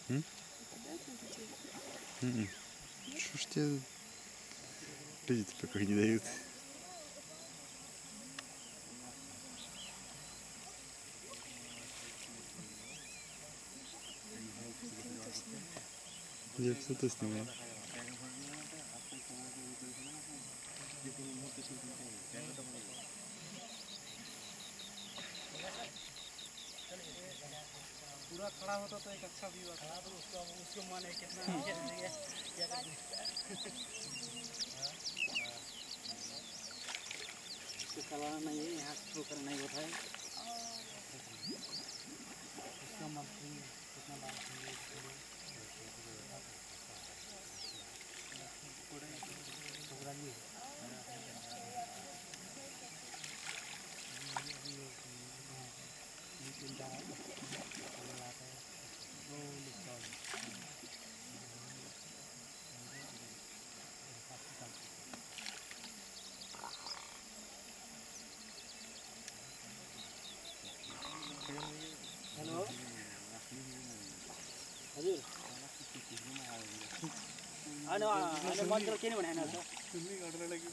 М? Что ж тебе люди-то покой не дают? Я все-то снимаю. पूरा खड़ा होता तो एक अच्छा व्यू आता तो उसको मन है कितना क्या कर इसको चलाना नहीं है यहाँ थ्रो करना नहीं होता है इसका मन कितना बात हेलो हजुर होइन मन्दिर के भने होइन सुन्ने गरेर लागि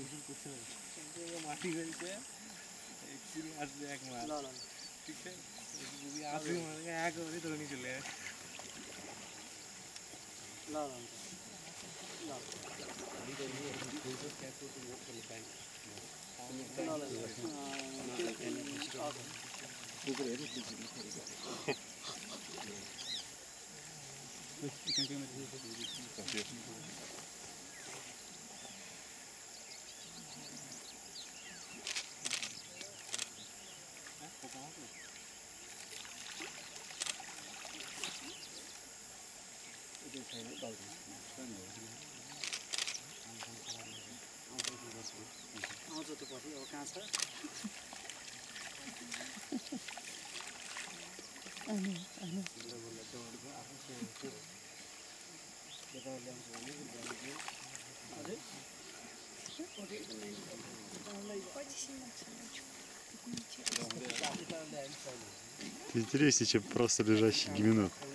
माथि गरी चाहिँ एकचोटि आज ब्यागमा ल ल ठीक छ आज आएको भने तर निस्किले ल ल आउँछ त पछि अब कहाँ छ Это интереснее, чем просто лежащий гименот.